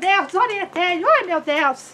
Deus, desorientei. Ui, meu Deus.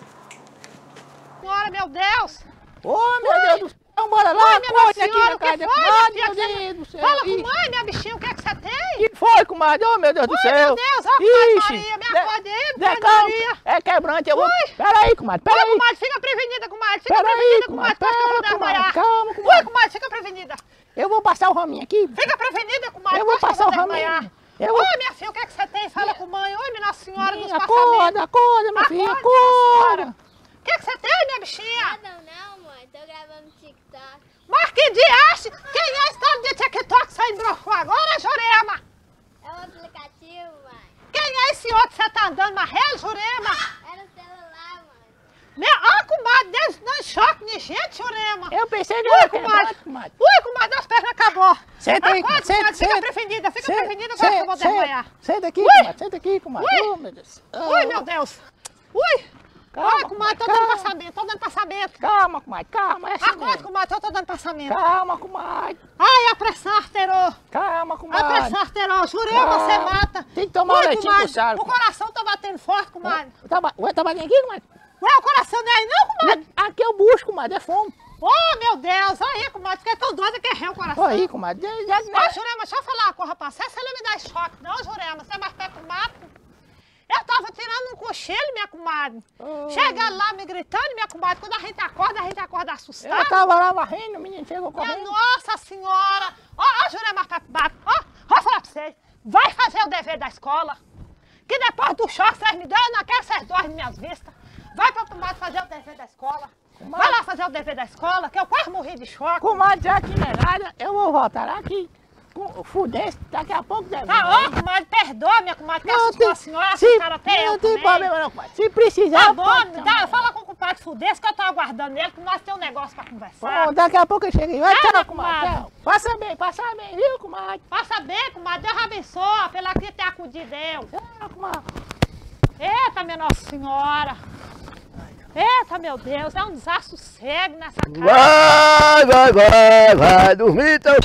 Senhora, meu Deus. Ô, meu Deus do céu. Bora lá, ui, minha senhora, aqui na casa. foi, Meu Deus do céu. Fala com mãe, minha bichinha, o que é que você tem? Que foi, comadre? Ô, meu Deus do céu. Meu Deus, ó, comadre Maria, me acorde aí, comadre Maria. É quebrante, eu vou... Peraí, comadre, Ui, peraí. comadre, fica prevenida, comadre. Fica Peraí, prevenida, comadre, comadre. Quase que eu vou desmaiar. calma, comadre. Ui, comadre, fica prevenida. Eu vou passar o raminho aqui. Fica prevenida, comadre. Eu vou quase que passar o desmaiar. raminho. Eu vou... Oi, minha filha, o que é que você tem? Fala com mãe. Oi, minha senhora dos Acorda, passamentos. acorda, minha filha, Acorda, minha acorda. senhora. O que é que você tem, minha bichinha? Nada não, mãe. Tô gravando TikTok. Mas que diache! Quem é a história de TikTok saindo broxou agora, Jurema? É um aplicativo, mãe. Quem é esse outro que você tá andando na rede, Jurema? É no celular, mãe. Ó, comadre, Deus não choque de gente, Jurema. Eu pensei que Ui, era comadre. quebrante, comadre. Ui, comadre, as pernas acabou. Senta aí, Acorda, senta, comadre, fica senta. prevenida, quase que eu vou desmaiar. Senta aqui, Ui. comadre, senta aqui, comadre. Ui. Oh, meu Deus. Ui, meu Deus. Ui. Calma, Oi, comadre, tô calma. dando passamento, tô dando passamento. Calma, comadre, calma. É assim Acorde, mesmo. comadre, eu tô dando passamento. Calma, comadre. Ai, a pressão arterou. Calma, A comadre. pressão arterou. Jurema, você Calma. mata. Tem que tomar um Ui, leitinho comadre, pro Charles, o coração tá batendo forte, comadre. Ué, tá batendo aqui, comadre? Ué, o coração não é aí não, comadre? Aqui eu busco, comadre, é fome. Oh, meu Deus, aí, comadre, fiquei tão doida que errei o coração. Olha aí, comadre. Ô, Jurema, deixa eu falar uma coisa pra você. Você não me dá choque, não, Jurema. Você é mais perto do mato. Eu tava tirando um cochilo, minha comadre. Oh. Chegando lá, me gritando, minha comadre. Quando a gente acorda assustada. Eu tava lá varrendo, o menino chegou correndo. Nossa senhora. Ó, Jurema, mais perto do mato. Ó, vou falar pra vocês. Vai fazer o dever da escola. Que depois do choque vocês me dão, eu não quero vocês dois minhas vistas. Vai pra tomar fazer o dever da escola. Vai lá fazer o dever da escola, que eu quase morri de choque. Comadre, já que não é nada, eu vou voltar aqui. Com fudense, daqui a pouco deve. Ah, ó, comadre, perdoa, minha comadre, que assustou a senhora, se, a senhora até eu não tem também. problema não, comadre. Se precisar, Tá bom, pode chamar. fala com o compadre Fudesse, que eu tô aguardando ele, que nós temos um negócio pra conversar. Bom, daqui a pouco eu chego aí. Vai, Ah, tchau, minha comadre. comadre. Tchau. Passa bem, viu, comadre? Passa bem, comadre, Deus abençoe, pela que ter acudido eu. Tchau, comadre. Eita, minha Nossa Senhora. Eita, meu Deus, é um desassossego nessa casa. Vai dormir teu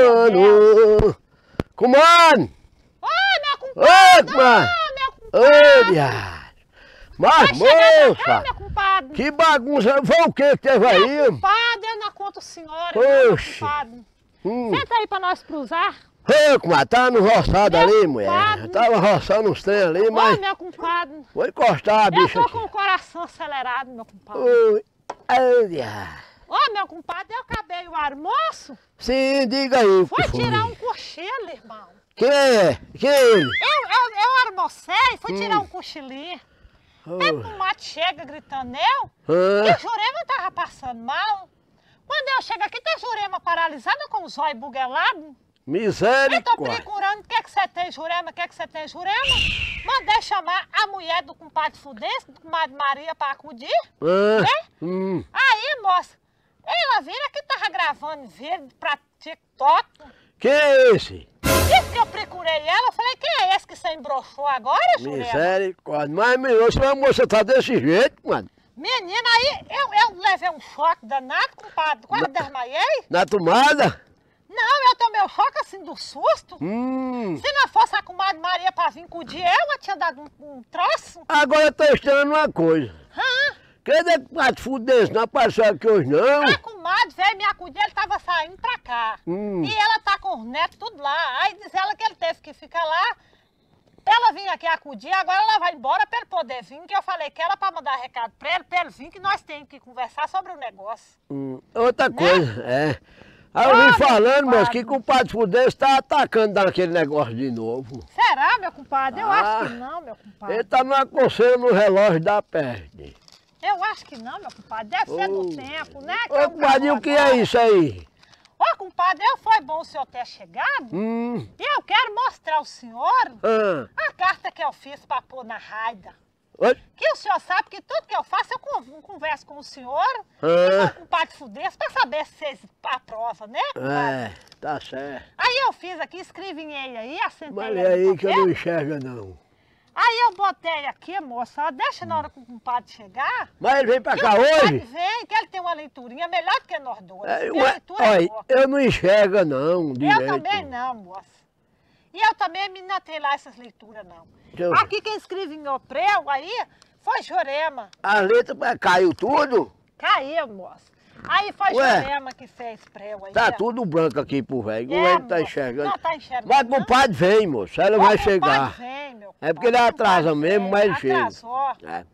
sono. Comadre! Ô, meu Ô, compadre! comadre! Ô, meu Ô, compadre! viado! Mas, Vai chegar moça! já, meu compadre! Que bagunça! Foi o que teve aí? Meu compadre, eu não conto senhora, não, meu Oxe. compadre. Hum. Senta aí pra nós cruzar. Ô, comadre, tava no roçado Meu ali, mulher. compadre. Tava roçando uns trem ali, Ô, mas meu compadre. vou encostar a Eu bicha tô aqui. com o coração acelerado, meu compadre. Oi, ô, viado. Ô, meu compadre, eu acabei o almoço. Sim, diga aí o que Foi foi. tirar um cochilo, irmão. Quem é? Quem é ele? Eu almocei, fui tirar um cochilinho. Aí Oh. o comadre chega gritando eu. E Ah, o Jurema tava passando mal. Quando eu chego aqui, tem Jurema paralisada com os olhos buguelados. Eu tô misericórdia. procurando o que é que você tem, Jurema, o que é que você tem, Jurema. Mandei chamar a mulher do compadre Fudesse, do comadre Maria, pra acudir. Ah, Né? hum. Aí, moça, ela vira que tava gravando vídeo pra TikTok. Quem é esse? Disse que eu procurei ela, eu falei, quem é esse que você embroxou agora, Jurema? Misericórdia. Mas, menino, se a moça tá desse jeito, mano. Menina, aí eu levei um choque danado, compadre, quase desmaiei. Na tomada? Não, eu tomei um choque assim do susto. Se não fosse a comadre Maria pra vir acudir eu tinha dado um troço. Agora eu tô estranhando uma coisa. Cadê que mais fudesse? Não apareceu aqui hoje, não? A comadre veio me acudir, ele tava saindo pra cá. E ela tá com os netos tudo lá. Aí diz ela que ele teve que ficar lá. Ela vinha aqui acudir, agora ela vai embora pra ele poder vir, que eu falei que ela pra mandar recado pra ele vir, que nós temos que conversar sobre o negócio. Outra Né? coisa, é. Aí eu vim falando, moço, que o compadre Fudesse tá atacando daquele negócio de novo. Será, meu compadre? Eu Ah. acho que não, meu compadre. Ele tá numa coceira no relógio da peste. Eu acho que não, meu compadre. Deve ser do tempo, né? que Ô, é um compadre, calor o que é agora. isso aí? Ô, compadre, foi bom o senhor ter chegado. E eu quero mostrar ao senhor Ah, a carta que eu fiz pra pôr na raida. oi? Que o senhor sabe que tudo que eu faço, eu converso com o senhor e Ah. com o compadre Fudesse pra saber se vocês aprovam, né? É, tá certo. Aí eu fiz aqui, escrevinhei aí, assentei Mas ele é no aí que eu papel. não enxergo, não. Aí eu botei aqui, moça, ó, deixa na hora que o compadre chegar. Mas ele vem pra Que cá o compadre hoje? vem, que ele tem uma leiturinha melhor do que nós dois. É, Minha leitura é olha, boa. eu não enxergo, não, Eu direito. também não, moça. E eu também me notei lá essas leituras, não. Eu- Aqui quem escreve em prego aí foi Jurema. A letra caiu tudo? Caiu, moço. Aí foi Ué? Jurema que fez prego aí. Tá ó. tudo branco aqui pro velho. É, O velho tá moço. enxergando. Não tá enxergando. Mas o padre vem, moço. Ela vai chegar. Vem, meu É porque ele compadre, atrasa o mesmo, compadre mas vem. chega. Atrasou. É.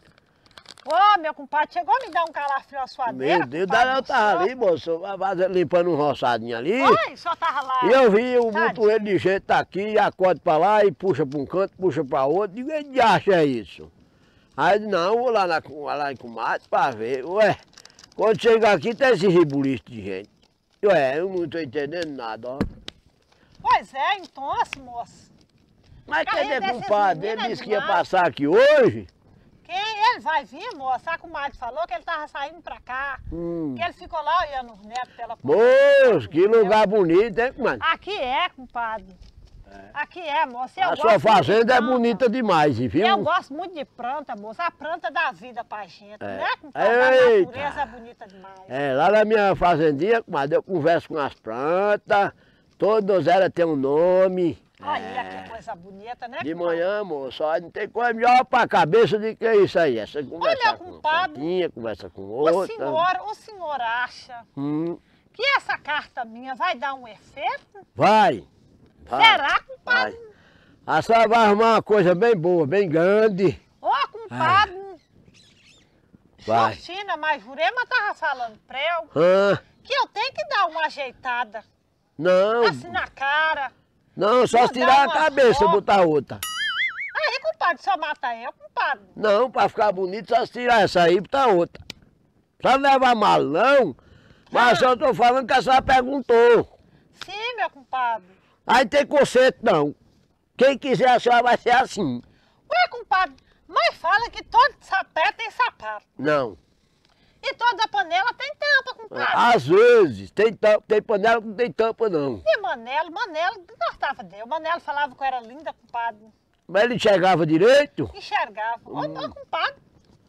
Ô, meu compadre, chegou a me dar um calafrio à sua Meu Deus, eu tava ali, moço, limpando um roçadinho ali. Oi, o senhor tava lá. E eu vi o Tadinho. motoeiro de jeito tá aqui, e acorda pra lá e puxa pra um canto, puxa pra outro. Digo, ele acha é isso. Aí ele, não, vou lá em Comadre pra ver. Ué, quando chega aqui tem esse ribuliço de gente. Ué, eu não tô entendendo nada, ó. Pois é, então, assim, moço. Mas Carrinho cadê desses compadre? Ele meninos é disse que ia demais. passar aqui hoje. Quem ele vai vir, moça? A comadre falou que ele tava saindo pra cá. Que ele ficou lá olhando os netos pela Moço, que lugar bonito, hein, comadre? Aqui é, compadre. Aqui é, moça. Eu A gosto sua muito de fazenda é planta. bonita demais, viu? Eu gosto muito de planta, moça. A planta dá vida pra gente, É. né, compadre? A Eita. natureza é bonita demais. É, lá na minha fazendinha, comadre, eu converso com as plantas, todas elas têm um nome. Olha que coisa bonita, né, De compadre? manhã, moço, ó, não tem coisa melhor pra cabeça do que isso aí. Essa conversa Olha, com uma compadre, plantinha, conversa com outra. O senhor acha Hum, que essa carta minha vai dar um efeito? vai. Será, compadre? Vai. A senhora vai arrumar uma coisa bem boa, bem grande. Ô, compadre. Vai. Justina, mas Jurema tava falando pra eu Ah, que eu tenho que dar uma ajeitada. não, Assim na cara. não, só Não se tirar a dá uma cabeça e foto. botar outra. Aí, compadre, só mata eu, compadre. Não, pra ficar bonito, só se tirar essa aí e botar outra. Só não leva mal, não. Mas eu tô falando que a senhora perguntou. Sim, meu compadre. Aí tem conceito, não. Quem quiser a senhora vai ser assim. Ué, compadre, mas fala que todo sapé tem sapato. Não. E toda panela tem tampa, compadre. Às vezes, tem panela que não tem tampa, não. E Manelo gostava dele. Manelo falava que eu era linda, compadre. Mas ele chegava direito. Enxergava. Ô, não, compadre.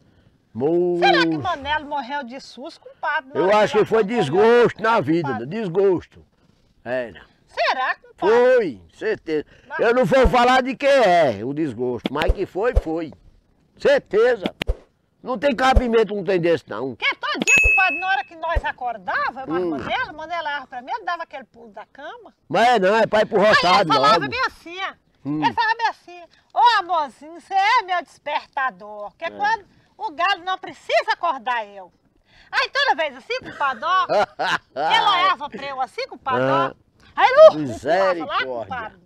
Moço, Será que Manelo morreu de susto, compadre? eu acho que foi desgosto na vida, desgosto. Era. Será, compadre? Foi, certeza. Eu não vou falar de quem é o desgosto, mas que foi, foi. Certeza. Não tem cabimento um trem desse, não. Porque todo dia, compadre, na hora que nós acordava, Manelo olhava pra mim, ele dava aquele pulo da cama. Mas não, é pra ir pro Aí ele roçado falava logo. bem assim, ó. Ele falava bem assim, ô amorzinho, você é meu despertador. Porque quando o galo não precisa acordar eu. Aí toda vez assim, compadre, ó, ele olhava pra eu assim, compadre, ó. Aí ele pulava lá, Misericórdia. compadre.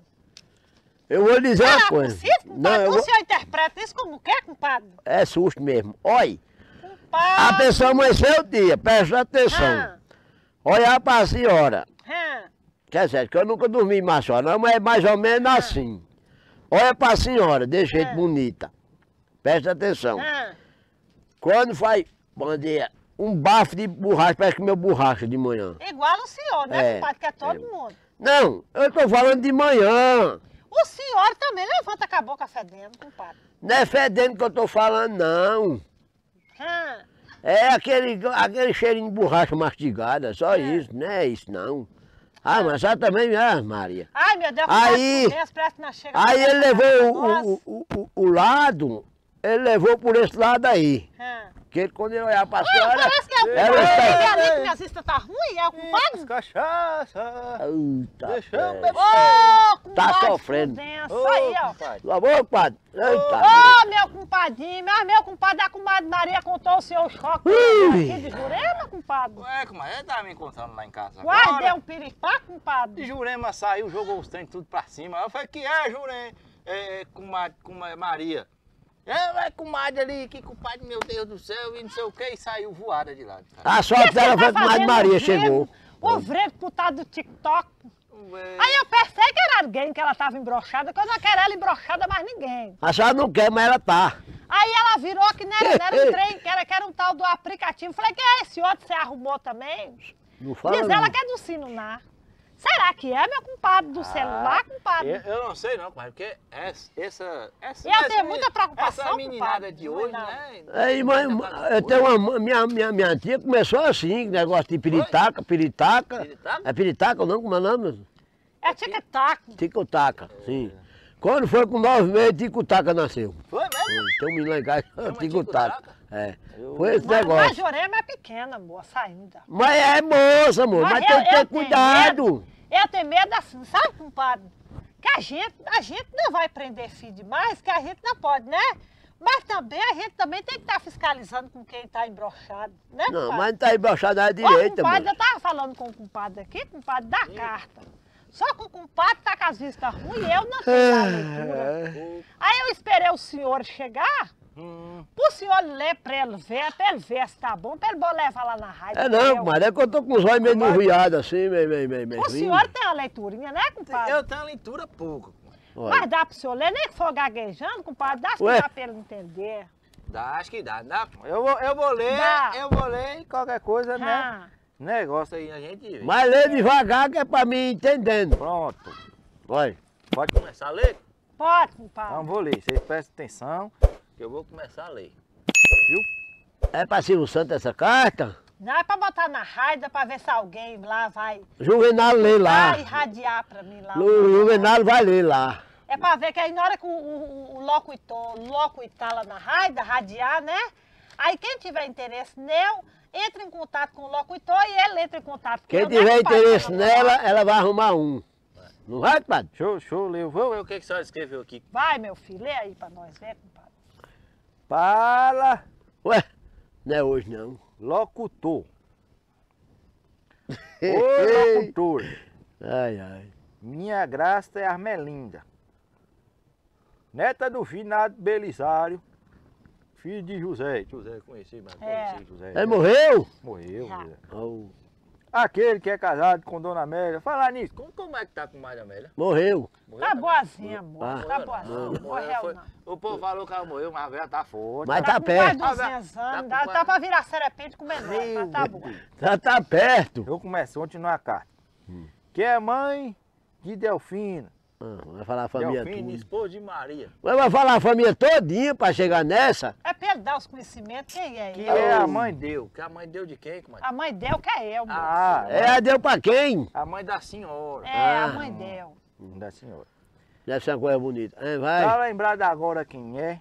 Eu vou dizer uma Era coisa. possível, compadre? eu O vou- senhor interpreta isso como quer, compadre? É susto mesmo. Olha, Compadre. atenção, amanheceu o dia, presta atenção. Ah, Olhar pra senhora. ah. Quer dizer, que eu nunca dormi mais a senhora, não, mas é mais ou menos assim. Olha pra senhora, de jeito bonita. Presta atenção. Ah, Quando faz, bom dia, um bafo de borracha, parece que meu borracha de manhã. igual o senhor, né, É, compadre? Que é todo mundo. Não, eu tô falando de manhã. O senhor também levanta com a boca fedendo, compadre. Não é fedendo que eu tô falando, não. Ah, É aquele cheirinho de borracha mastigada, só isso, não é isso não. Ah, mas ela também, Maria. ai, meu Deus, Aí- parece que nós chega Aí pra ele casa levou nossa. o lado, ele levou por esse lado aí. Ah. Que ele, quando eu olhar pra Ah, senhora... parece que é o ela compadre. está- Ele ali que minha vista tá ruim, é o compadre? Cachaça! Eita, Deixa eu pé. beber. Ô, compadre, sofrendo. Prudença, Ô, aí, ó. compadre. Lá vou, padre. Eita. Ô, meu compadinho, mas meu compadre, a comadre Maria contou o seu choque Ui. aqui de Jurema, compadre. Ué, comadre, ele tava me encontrando lá em casa Quase agora. deu um piripá, E compadre. Jurema saiu, jogou os trem tudo pra cima. Eu falei, que é, Jurema? Comadre Maria. Vai, comadre ali, que compadre, meu Deus do céu, e não sei o que, e saiu voada de lá. de casa. A sorte dela foi que a Madre Maria chegou. O vrego putado do TikTok. Ué, Aí eu pensei que era alguém que ela tava embroxada, que eu não quero ela embroxada mais ninguém. A senhora não quer, mas ela tá. Aí ela virou que não era um trem, que era um tal do aplicativo. Falei, que é esse outro que você arrumou também? Não fala Diz não. ela que é do Sinunar. Será que é, meu compadre, do celular, compadre? eu não sei não, compadre, porque essa Eu tenho muita preocupação, essa meninada compadre. de hoje, Não. né? Aí, mas, eu tenho minha tia começou assim, negócio de piritaca. Piritaca? É piritaca ou não? Como é o nome? É tic-tac. Tico-taca, sim. Quando foi com 9 meses, Tico-taca nasceu. Foi mesmo? Tem um menino lá em casa, Chama Tico-taca. Tico-taca? É. Eu- Foi esse Mas negócio. Jurema é pequena, moça, ainda. Mas é moça, amor, mas tem que ter cuidado. Eu tenho medo assim, sabe, compadre? Que a gente não vai prender filho demais, que a gente não pode, né? Mas também a gente também tem que estar fiscalizando com quem está embroxado, né, Não, compadre? mas não tá embaixada à Ó, direita, compadre, amor. eu tava falando com o compadre aqui, compadre da carta. Só que o compadre tá com as vistas ruins e eu não tenho a leitura. Aí eu esperei o senhor chegar, pro senhor ler pra ele ver se tá bom, pra ele levar lá na rádio. É não, mas é que eu tô com os olhos meio enruiados assim, meio. O senhor tem a leiturinha, né, compadre? Eu tenho a leitura pouca. Olha. Mas dá pro senhor ler, nem que for gaguejando, compadre, dá que Ué? dá pra ele entender. Dá, acho que dá. Eu vou ler, Dá. eu vou ler e qualquer coisa, né? Ah, Negócio aí a gente vê. Mas lê devagar que é pra mim entendendo. Pronto. Olha. Pode começar a ler? pode, Então compadre. vou ler. Vocês prestem atenção que eu vou começar a ler. É pra Silvio Santos essa carta? Não é pra botar na rádio, pra ver se alguém lá vai Juvenal lê lá. irradiar pra mim lá. O Juvenal vai ler lá. É pra ver que aí na hora que o locutor lá na rádio, radiar, né? Aí quem tiver interesse nele, entra em contato com o locutor e ele entra em contato com Quem eu, né, tiver compadre? interesse nela, ela vai arrumar um. Não vai, padre? Deixa eu ler. Vou ver o que a senhora escreveu aqui. Vai, meu filho, lê aí pra nós ver, compadre. Fala, Ué, não é hoje não. locutor. Oi, locutor. Ai. Minha graça é Armelinda. Neta do finado Belisário. Filho de José. José, conheci, mas É. conheci José. Ele morreu? Morreu, Já. José. Oh, Aquele que é casado com Dona Amélia. Falar nisso, como é que tá com Maria Amélia? morreu. Morreu Tá também? boazinha, amor. Ah. Tá Morreu boazinha. não, Não morreu, foi- não. O povo falou que ela morreu, mas a velha tá forte. Mas Tá tá com perto. quase 200 anos, Tá dá pra virar serpente com menor, mas tá bom. Já tá perto. Eu começo ontem numa carta. Que é mãe de Delfina. Vai falar a família Delfina, toda. esposa de Maria. Mas vai falar a família todinha pra chegar nessa? É pra ele dar os conhecimentos, quem é Que ele? é a mãe deu. Que a mãe deu de quem, comadre? A mãe deu que é eu, moço. Ah, É, deu pra quem? a mãe da senhora. É, a Ah. mãe deu. Da senhora. Deve ser uma coisa bonita. É, Tá vai. lembrado agora quem é?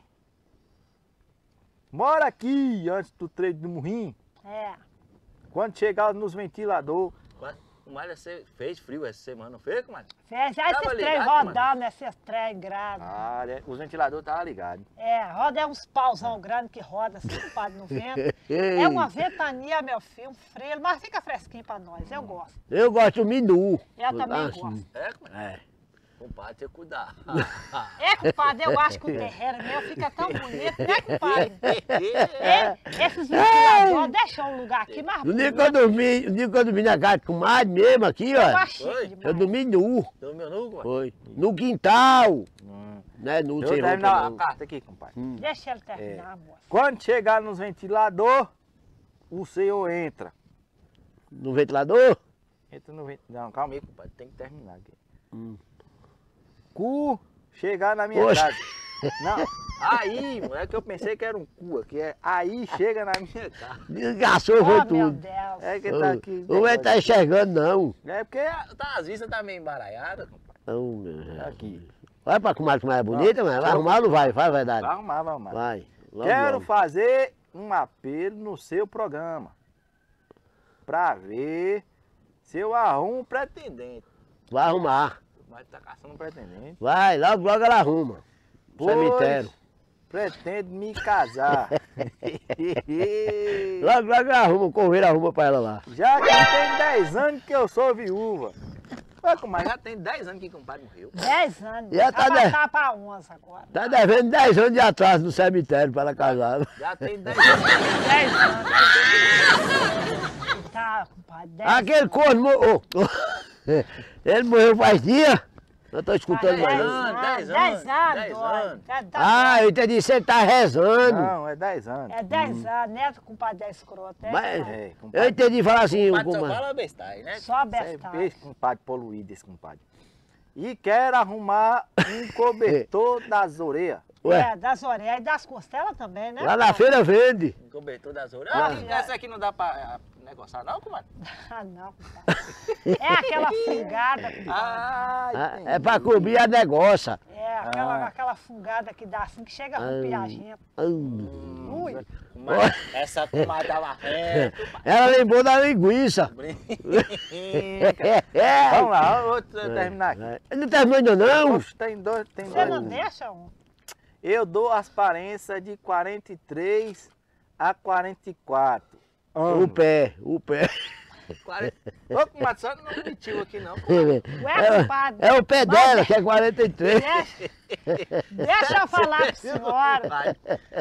Mora aqui, antes do treino do Murrim. É. Quando chegar nos ventiladores. Comadre, você fez frio essa semana, não fez, comadre? Fez já Tava esses trem ligado, mano? rodando, esses trem grandes. Ah, os ventiladores estavam ligados. É, roda é uns pauzão grandes que roda assim, compadre, no vento. É uma ventania, meu filho, um frio, mas fica fresquinho pra nós, eu gosto. Eu gosto do minu. Eu também Assim. gosto. É, comadre? É. Compadre, tem que cuidar. É, compadre, eu acho que o terreiro meu fica tão bonito, né, compadre? É, esses ventiladores deixam o lugar aqui mais No dia bonito. que eu dormi na casa de comadre mesmo aqui, Eu ó. acho Foi? chique Eu demais. dormi nu. Deu meu nu, comadre? Foi. No quintal. Né? No Eu sem roupa, terminar a não. carta aqui, compadre. Deixa ele terminar, moça. Quando chegar nos ventiladores, o senhor entra. No ventilador? Entra no ventilador. Não, calma aí, compadre. Tem que terminar aqui. Hum. Cu chegar na minha Poxa. casa. Não, aí, mano, é que eu pensei que era um cu aqui. É aí chega na minha casa. Desgastou, foi Oh, meu tudo. Deus. É que tá aqui. Não vai estar enxergando, não. É porque Tá, as vistas tá meio embaralhadas, compadre. Não, meu é Deus. aqui. Vai pra comadre que mais é bonita, mas vai arrumar ou não vai? Vai, verdade. Vai arrumar, vai arrumar. Vai. Logo, Quero logo. fazer um apelo no seu programa. Pra ver se eu arrumo um pretendente. Vai arrumar. Mas tá caçando um pretendente. Vai, logo, logo ela arruma. No Pois cemitério. pretendo me casar. Logo, logo ela arruma, o correio arruma pra ela lá. Já que tem 10 anos que eu sou viúva. Ué, comadre, já tem 10 anos que o compadre morreu. 10 anos. Já tá Vai de- passar pra 11 agora. Tá devendo 10 anos de atraso no cemitério pra ela casar. Já tem 10 anos. 10 anos. Tá, compadre, 10 Aquele corno morreu. Ele morreu faz dia? Não tô escutando mais. não. 10 10 anos, anos, 10 10 anos. anos. Ah, eu entendi, você tá rezando. Não, é 10 anos. É 10 anos, né, compadre, é escroto, é? Mas- compadre? É, Eu compadre. entendi falar assim, O compadre só comadre. fala bestagem, né? Só Esse bestagem. compadre poluído, esse compadre. E quero arrumar um cobertor das orelhas. Ué, É, das orelhas e das costelas também, né? lá na feira vende. Cobertor das Ah, orelhas. é. Essa aqui não dá pra negociar não, comadre? Ah, não, compadre. É aquela fungada, compadre. Ah, entendi. É pra cobrir a negócia. É, aquela fungada que dá assim, que chega a romper a gente. Ui. Comadre, essa comadre dava ré. Ela lembrou da linguiça. Vamos lá, eu vou terminar aqui. Não terminou ainda não? Oxe, tem dois. Você não deixa um? Eu dou as aparências de 43 a 44. O pé. 40... Ô, comadre, só não mentiu aqui não. Ué, compadre. É o pé dela, que é 43. Deixa eu falar pra senhora. Vai.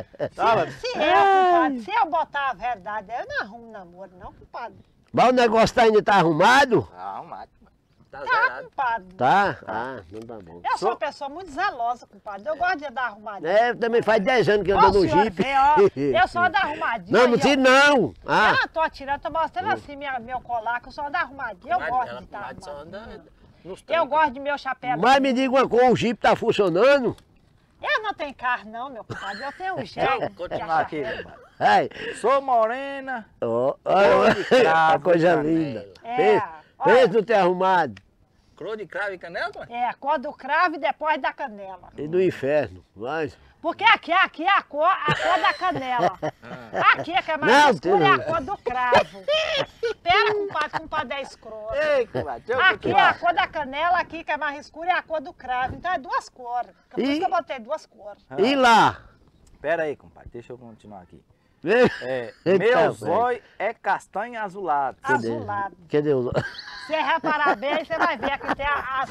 Se eu botar a verdade, eu não arrumo namoro, não, compadre. Mas o negócio ainda tá arrumado? Arrumado. Tá Tá, zerado. compadre. Tá? Ah, não tá bom. Eu sou uma pessoa muito zelosa, compadre. Eu gosto de dar arrumadinha. É, também faz 10 anos que eu Ó, ando no o senhor jipe. vê, ó, eu sou da arrumadinha. Não, não aí, ó. tiro não. Eu Ah, não tô tirando, tô mostrando assim meu colar, que eu sou da arrumadinha. Eu gosto Ela de estar comadre só arrumadinha. anda nos Eu trancos. gosto de meu chapéu. mas me diga uma coisa, o jipe tá funcionando? Eu não tenho carro não, meu compadre. Eu tenho um Deixa jeito. eu continuar aqui, compadre. Ai, Sou morena. ó, Cor de cravo, a coisa canela. linda. É, Pensa olha, no ter arrumado. Crô de cravo e canela, comadre? é, a cor do cravo e depois da canela. E do inferno. Mas, Porque aqui é a cor da canela. Aqui é que é mais Não, escura, é a tem- cor do cravo. Espera, compadre é escroto. Ei, comadre, deixa eu Aqui é a continuar. cor da canela, aqui que é mais escura é a cor do cravo. Então é duas cores. Por isso que eu botei duas cores. e lá? Pera aí, compadre, deixa eu continuar aqui. Vê? É, Eita, meu velho. zóio é castanho azulado. Azulado. Cadê o... Se reparar bem, você vai ver que tem as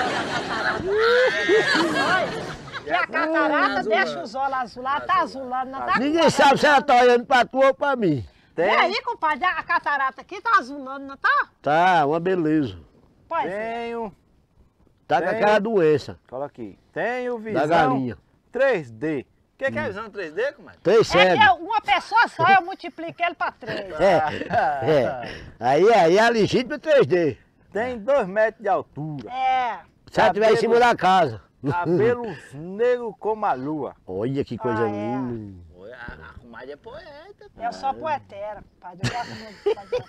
catarata. E a catarata deixa os olhos azulados, tá azulando, não tá? Ninguém sabe se ela tá olhando pra tu ou pra mim. E Tem, aí, compadre, a catarata aqui tá azulando, não tá? Tá, uma beleza. Pois é. tenho, Tá com Tem. aquela doença coloca aqui, tenho da visão galinha. 3D. O que é visão 3D, comadre? Três É cegos. que uma pessoa só, eu multipliquei ele pra 3. É. Aí é legítimo 3D. Tem 2 metros de altura, É. Se ela estiver em cima da casa. cabelos negros como a lua. Olha que coisa Ah, é. linda. Oi, a comadre é poeta. Eu sou poetera, compadre. Eu gosto muito de fazer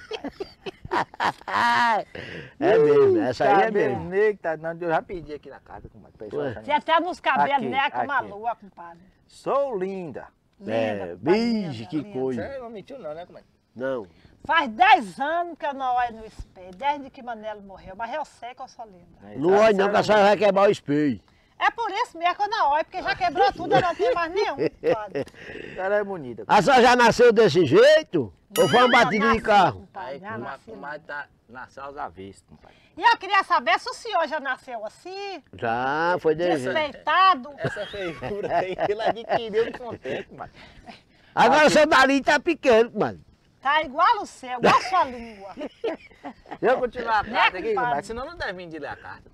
poesia. É mesmo, essa aí é Cabelo mesmo. negro, tá, não, eu já pedi aqui na casa, comadre. pra Ué. isso Você até nos cabelos, Aqui, né? Como a aqui. lua, compadre. Sou linda. Linda, compadre, bicho, linda, que linda. coisa. Você não mentiu não, né, comadre? Não. Faz 10 anos que eu não olho no espelho, desde que Manelo morreu, mas eu sei que eu sou linda. Não olha não, que a senhora vai quebrar o espelho. É por isso mesmo que eu não olho, porque já quebrou tudo, eu não tenho mais nenhum, compadre. Ela é bonita. A senhora já nasceu desse jeito? Ou foi uma Já batida de nasci, carro? compadre, Aí, já a nasci. comadre tá nasceu aos avessos, compadre. E eu queria saber se o senhor já nasceu assim, Já, foi desse jeito. despeitado. Essa feiura aí, ele adquiriu com o tempo, comadre. Agora o seu nariz tá pequeno, mano. Tá igual o seu, igual a sua língua. Deixa eu continuar a Né, carta aqui, compadre? comadre, senão não deve vir de ler a carta.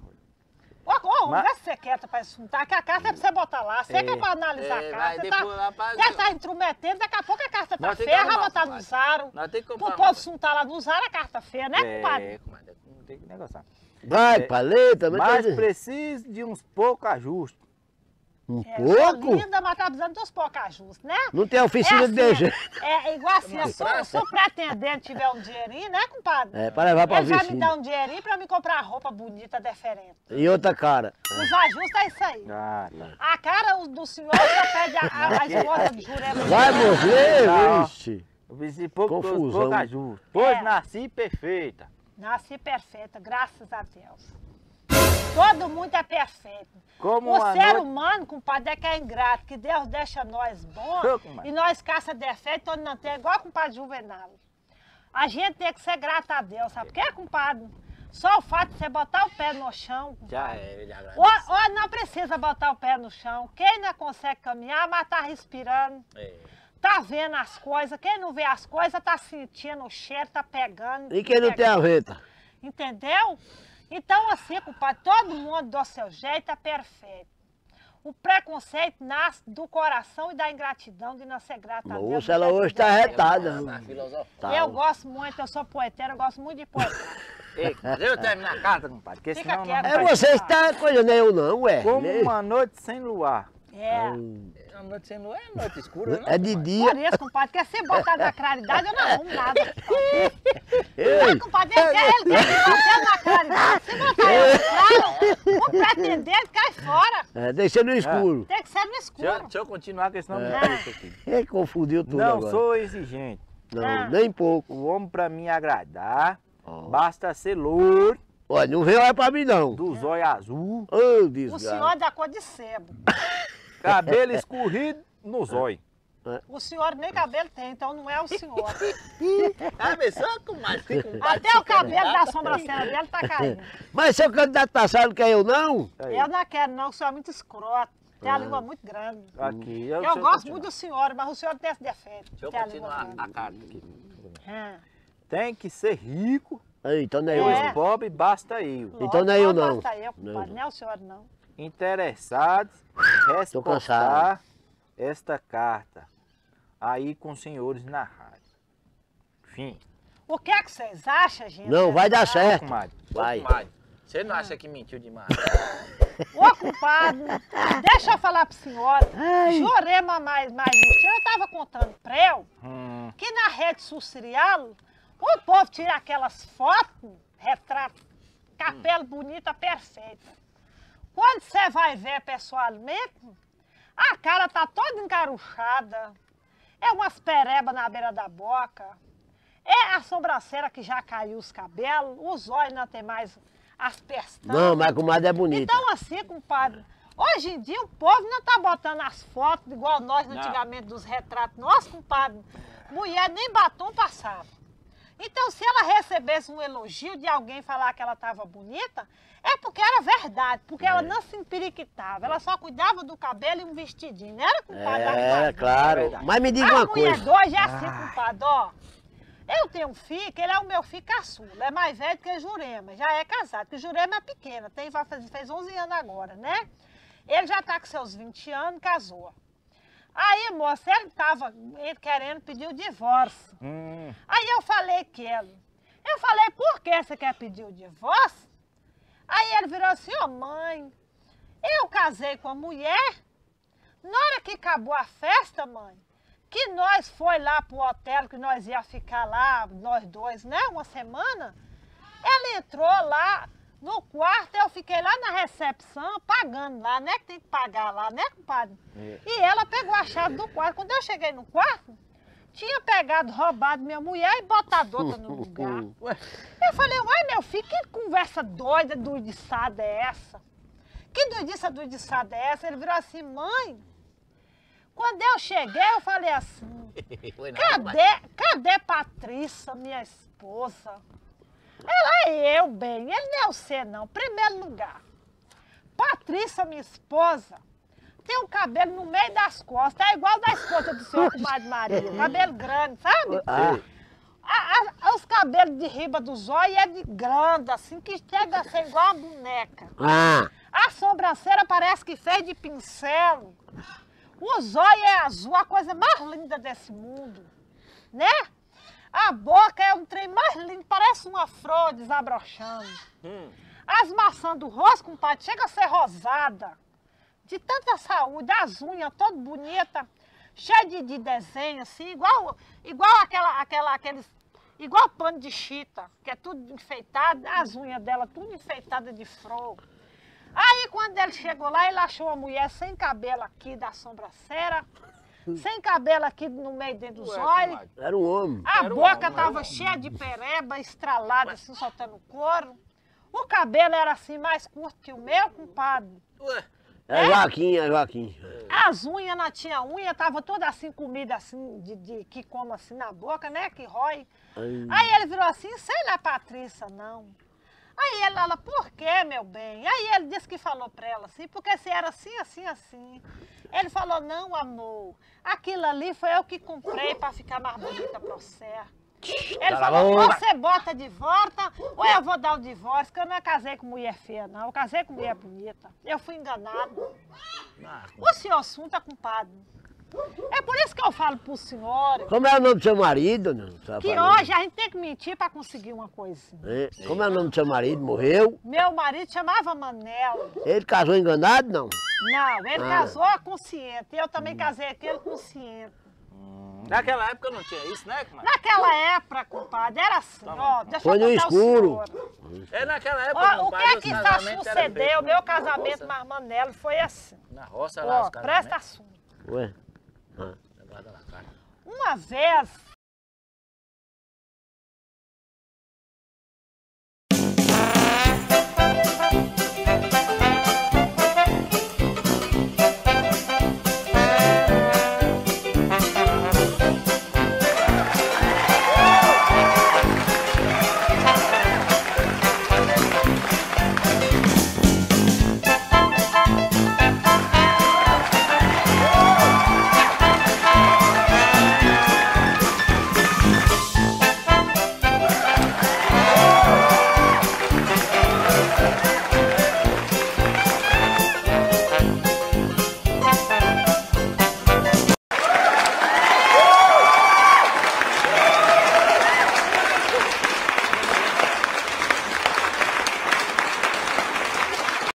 Ô, Mas- vê se você quer pra juntar, que a carta é pra você botar lá. Você que é pra analisar a vai carta. Você depois lá pra... já tá intrometendo, daqui a pouco a carta tá Nós tem que feia, vai arrumar, botar no compadre. zaro. Nós temos que Pro comprar povo uma- juntar lá no zaro, a carta feia, né, compadre? É, comadre, não tem que negociar. Vai, É, paleta, também Mas tem... preciso de uns poucos ajustes. Um É, eu sou pouco? linda, mas tá precisando dos poucos ajustes, né? Não tem oficina de DG. É igual assim, Uma praça. se o pretendente tiver um dinheirinho, né, compadre? É, pra levar pra Ele já me oficina. dá um dinheirinho pra me comprar roupa bonita, diferente. E outra cara. Os ajustes é isso aí. Ah, tá. A cara do senhor já pede a esposa de Jurema. Vai morrer, Não. vixe. Eu preciso de pouco Confusão. ajustes. Pois É. nasci perfeita. Nasci perfeita, graças a Deus. Todo mundo é perfeito. Como O uma ser noite... humano, compadre, é que é ingrato, que Deus deixa nós bons Ô, comadre. e nós caça defeito onde não tem, igual o compadre Juvenal. A gente tem que ser grato a Deus, sabe por quê, compadre? Só o fato de você botar o pé no chão, Já compadre. é, ele agradece. Ou não precisa botar o pé no chão. Quem não consegue caminhar, mas tá respirando, É. tá vendo as coisas. Quem não vê as coisas, tá sentindo o cheiro, tá pegando. E quem não tem a venta? Entendeu? Então, assim, compadre, todo mundo do seu jeito é perfeito. O preconceito nasce do coração e da ingratidão de não ser grata a Deus. Moça, ela hoje tá retada. Tá filosofando. Tá. Eu gosto muito, eu sou poeteira, eu gosto muito de poesia. Ei, mas eu termino a carta, compadre, porque Fica senão quieto. não É você que tá coisa, não é eu não, ué. Como uma noite sem luar. É. A noite não é noite escura, não? É de Por dia. isso, compadre, quer ser botado na claridade, eu não arrumo nada. Ei, Não, compadre, ele quer me botar na claridade. Se botar eu no claro, o pretendente cai fora. deixa no escuro. Tem que ser no escuro. Deixa eu continuar, porque senão me É. perco aqui. Confundiu tudo Não agora. sou exigente. Não, nem pouco. O homem pra me agradar, Ó. basta ser louro, Olha, não vem olhar pra mim não. dos olhos azul, Ô, O desgraça. senhor é da cor de sebo. cabelo escorrido nos olhos. O senhor nem cabelo tem, então não é o senhor. Ah, mas só com mais. Até o cabelo da sobrancelha dele tá caindo. Mas seu candidato passado não quer eu não? Aí. Eu não quero não, o senhor é muito escroto. Tem a língua muito grande. Aqui. Eu deixa gosto continuar. muito do senhor, mas o senhor tem esse defeito. Deixa eu tem a língua continuar grande. a carta aqui. É. Tem que ser rico, Aí, então não é eu É. não. pobre basta eu. Então não é eu não. Basta eu, Não, compadre, não. não é o senhor não. Interessados, Tô cansado. respostar esta carta aí com os senhores na rádio. Fim. O que é que vocês acham, gente? Não, vai dar certo. Comadre. Vai. Comadre, você não acha que mentiu demais? Ô, compadre, deixa eu falar pro senhor. Jurema mais no dia, eu tava contando pra eu que na rede social o povo tira aquelas fotos, retrato, capela bonita, perfeita. Quando você vai ver pessoalmente, a cara tá toda encaruchada, é umas perebas na beira da boca, é a sobrancelha que já caiu os cabelos, os olhos não tem mais as pestanas. Não, mas a comadre é bonita. Então assim, compadre, hoje em dia o povo não tá botando as fotos igual nós antigamente dos retratos. Nossa, compadre, mulher nem batom passava. Então se ela recebesse um elogio de alguém falar que ela estava bonita, é porque era verdade, porque ela não se empiriquitava, ela só cuidava do cabelo e um vestidinho, não era, compadre? É, claro. Mas me diga uma A mulher coisa. de hoje é assim, compadre, ó. Eu tenho um filho, que ele é o meu filho caçula, é mais velho que Jurema, já é casado, porque Jurema é pequena, fez 11 anos agora, né? Ele já tá com seus 20 anos, casou. Aí, moça, ele tava querendo pedir o divórcio. Aí eu falei por que você quer pedir o divórcio? Aí ele virou assim, ô mãe, eu casei com a mulher, na hora que acabou a festa, mãe, que nós foi lá pro hotel, que nós ia ficar lá, nós dois, né, uma semana, ela entrou lá no quarto, eu fiquei lá na recepção, pagando lá, né, que tem que pagar lá, né, compadre? E ela pegou a chave do quarto. Quando eu cheguei no quarto, tinha pegado, roubado minha mulher e botado outra no lugar. Eu falei, uai, meu filho, que conversa doida, doidiçada é essa? Que doidiçada é essa? Ele virou assim, mãe, quando eu cheguei, eu falei assim, cadê Patrícia, minha esposa? Ela é eu, bem, ele não é você não. Primeiro lugar, Patrícia, minha esposa, tem um cabelo no meio das costas, é igual da esposa do senhor comadre Maria, cabelo grande, sabe? Os cabelos de riba dos olhos é de grande, assim, que chega a ser igual uma boneca. A sobrancelha parece que fez de pincel. Os olhos é azul, a coisa mais linda desse mundo, né? A boca é um trem mais lindo, parece uma flor desabrochando. As maçãs do rosto, compadre, chega a ser rosada. De tanta saúde, as unhas todas bonitas, cheias de desenho, assim, igual pano de chita, que é tudo enfeitado, as unhas dela tudo enfeitadas de flor. Aí quando ele chegou lá, ele achou a mulher sem cabelo aqui da sobrancelha, sem cabelo aqui no meio dentro dos olhos. Era um homem. A boca estava cheia de pereba, estralada, assim, soltando couro. O cabelo era assim, mais curto que o meu, compadre. É Joaquim. As unhas, não tinha unha, tava toda assim, comida assim, que come assim na boca, né, que rói. Aí ele virou assim, sei lá, Patrícia, não. Aí ela, por quê, meu bem? Aí ele disse que falou pra ela assim, porque se era assim, assim, assim. Ele falou, não, amor, aquilo ali foi eu que comprei pra ficar mais bonita pra você. Ele falou, ou você bota de volta, ou eu vou dar o divórcio, que eu não casei com mulher feia, não. Eu casei com mulher bonita. Eu fui enganado. O senhor assunta, compadre. É por isso que eu falo pro senhor Como é o nome do seu marido? Não, sua que família? hoje a gente tem que mentir pra conseguir uma coisinha. É, como é o nome do seu marido? Morreu? Meu marido chamava Manel. Ele casou enganado, não? Não, ele casou consciente. Eu também casei com ele consciente. Naquela época não tinha isso, né, comadre? Naquela época, compadre, era assim, ó. Deixa Foi eu no contar ao escuro. senhor. É naquela época, Ó, o compadre, que é os que já casamentos eram sucedeu? feitos Meu na casamento roça. com a Manelo foi assim. Na roça lá, Ó, os presta casamentos. assunto. Ué? Guarda lá, cara. Uma vez